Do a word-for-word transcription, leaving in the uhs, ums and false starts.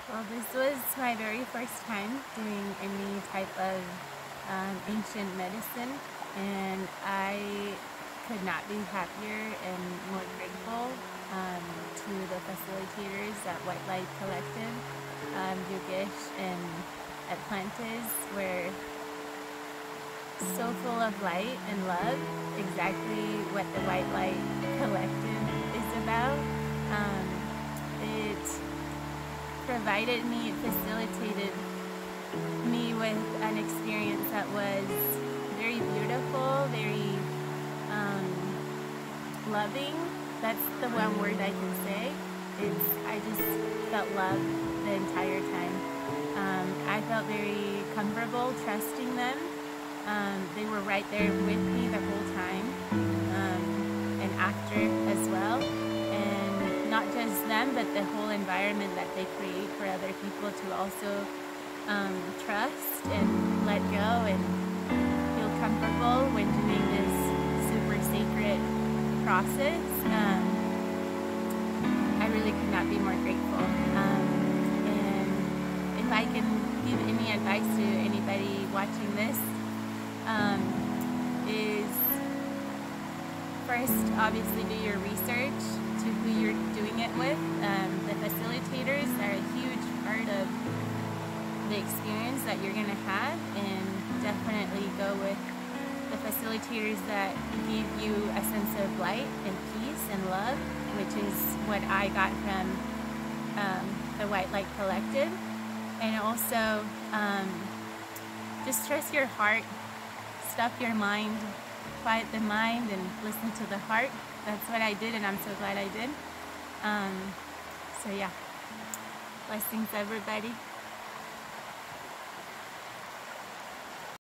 Well, this was my very first time doing any type of um, ancient medicine, and I could not be happier and more grateful um, to the facilitators at White Light Collective, um, Yogesh and Atlantis, were so full of light and love, exactly what the White Light Collective is about. Um, it provided me, it facilitated me with an experience that was very beautiful, very um, loving. That's the one word I can say. It's, I just felt love the entire time. Um, I felt very comfortable trusting them. Um, they were right there with me the whole time, um, and after as well. And not just them, but the whole environment that they create for other people to also um, trust and let go and feel comfortable when doing this super sacred process. Um, I really could not be more grateful. Um, and if I can give any advice to anybody watching this, um, is first, obviously, do your research to who you're doing it with. Um, the facilitators are a huge part of the experience that you're going to have, and definitely go with the facilitators that give you a sense of light and peace and love, which is what I got from um, the White Light Collective. And also, um, just trust your heart, stop your mind, quiet the mind, and listen to the heart. That's what I did, and I'm so glad I did. Um, so yeah, blessings everybody.